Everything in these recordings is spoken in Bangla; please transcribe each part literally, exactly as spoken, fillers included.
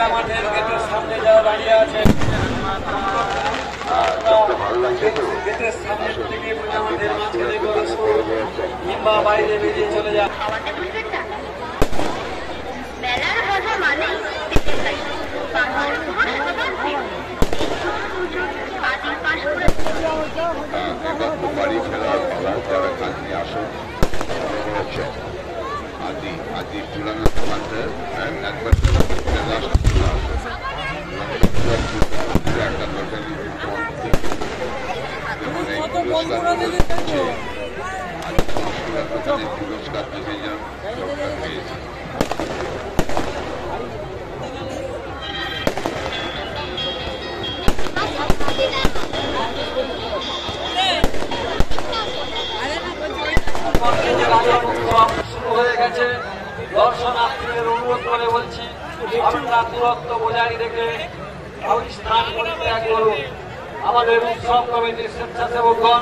পূজা মাঠের গেটের সামনে যারা দাঁড়িয়ে আছেন, গেটের সামনে থেকে পূজা মাঠের মাঝখানে প্রবেশ করুন কিংবা বাইরে বেরিয়ে চলে যান। বাড়ি ফেরার পালা যারা কাছে আসুন আদি আদি পুরানো দোকানদের একবার একটা লোকালি পুরস্কার পেয়ে যান পেয়েছি। শুরু হয়ে গেছে। দর্শনার্থীদের অনুরোধ করে বলছি, আপনারা দূরত্ব বজায় রেখে ওই স্থান পরিত্যাগ করুন। আমাদের উৎসব কমিটির স্বেচ্ছাসেবকগণ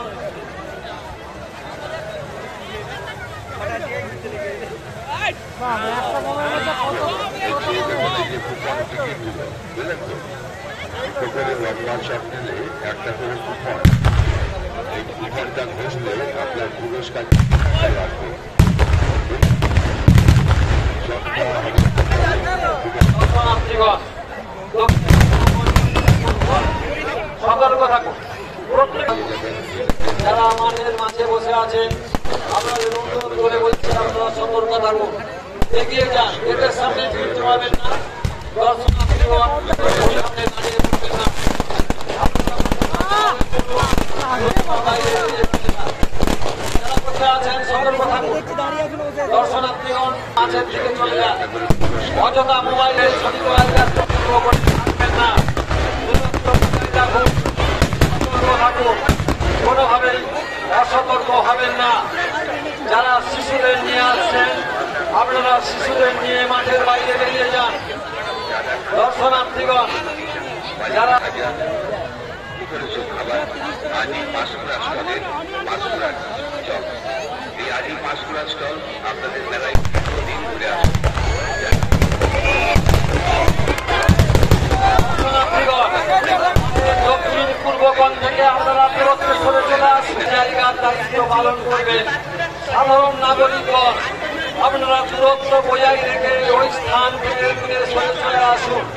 একটা করে কুপন, এই কুপনটা ঘষলে আপনার পুরস্কার লাগবে। সতর্ক থাকুন। যারা আমাদের মাঝে বসে আছেন, আপনাদের অনুরোধ করে বলছি আপনারা সতর্ক থাকুন, এগিয়ে যান। গেটের সামনে ভিড় জমাবেন না। দর্শনার্থীগণ সামনে দাঁড়িয়ে পড়বেন না। যারা বসে আছেন সতর্ক থাকুন। দর্শনার্থীগণ মাঝের দিকে চলে যান। অযথা মোবাইলে ছবি তোলার কাজ করবেন না। কোনোভাবেই অসতর্ক হবেন না। যারা শিশুদের নিয়ে আসছেন, আপনারা শিশুদের নিয়ে মাঠের বাইরে বেরিয়ে যান। দর্শনার্থীগণ যারা আদি পাঁশকুড়া স্টলের পাঁশকুড়া স্টল, এই আদি পাঁশকুড়া স্টল আপনাদের মেলায় দিন ঘুরে আসে। দক্ষিণ পূর্বগঞ্জ থেকে আপনারা দূরত্বে সরে চলে আসুন। জায়গার দায়িত্ব পালন করবেন। সাধারণ নাগরিকগণ আপনারা দূরত্ব বজায় রেখে ওই স্থান থেকে দূরে সরে চলে আসুন।